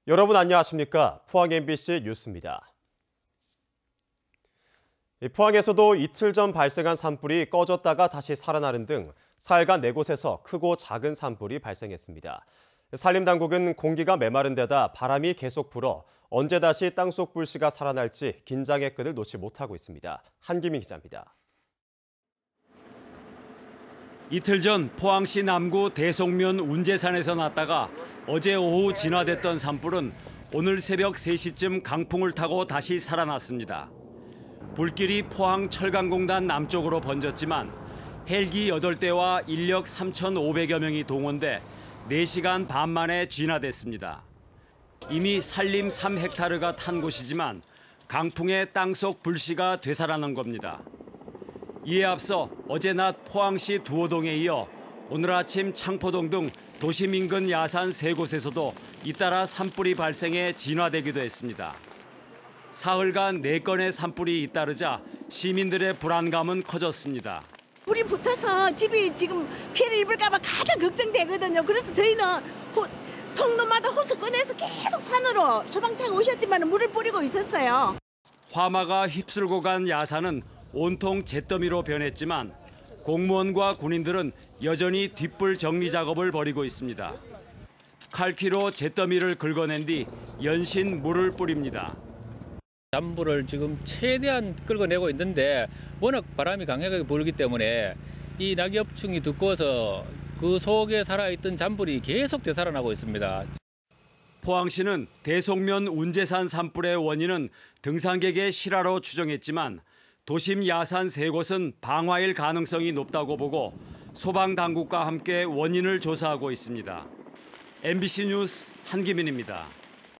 여러분 안녕하십니까? 포항 MBC 뉴스입니다. 포항에서도 이틀 전 발생한 산불이 꺼졌다가 다시 살아나는 등 사흘간 4곳에서 크고 작은 산불이 발생했습니다. 산림당국은 공기가 메마른 데다 바람이 계속 불어 언제 다시 땅속 불씨가 살아날지 긴장의 끈을 놓지 못하고 있습니다. 한기민 기자입니다. 이틀 전 포항시 남구 대송면 운제산에서 났다가 어제 오후 진화됐던 산불은 오늘 새벽 3시쯤 강풍을 타고 다시 살아났습니다. 불길이 포항 철강공단 남쪽으로 번졌지만 헬기 8대와 인력 3,500여 명이 동원돼 4시간 반 만에 진화됐습니다. 이미 산림 3헥타르가 탄 곳이지만 강풍에 땅속 불씨가 되살아난 겁니다. 이에 앞서 어제 낮 포항시 두호동에 이어 오늘 아침 창포동 등 도심 인근 야산 3곳에서도 잇따라 산불이 발생해 진화되기도 했습니다. 사흘간 4건의 산불이 잇따르자 시민들의 불안감은 커졌습니다. 불이 붙어서 집이 지금 피해를 입을까 봐 가장 걱정되거든요. 그래서 저희는 통로마다 호수 꺼내서 계속 산으로 소방차가 오셨지만 물을 뿌리고 있었어요. 화마가 휩쓸고 간 야산은 온통 잿더미로 변했지만 공무원과 군인들은 여전히 뒷불 정리 작업을 벌이고 있습니다. 칼퀴로 잿더미를 긁어낸 뒤 연신 물을 뿌립니다. 잔불을 지금 최대한 끌어내고 있는데 워낙 바람이 강하게 불기 때문에 이 낙엽층이 두꺼워서 그 속에 살아있던 잔불이 계속 되살아나고 있습니다. 포항시는 대송면 운제산 산불의 원인은 등산객의 실화로 추정했지만 도심 야산 3곳은 방화일 가능성이 높다고 보고 소방당국과 함께 원인을 조사하고 있습니다. MBC 뉴스 한기민입니다.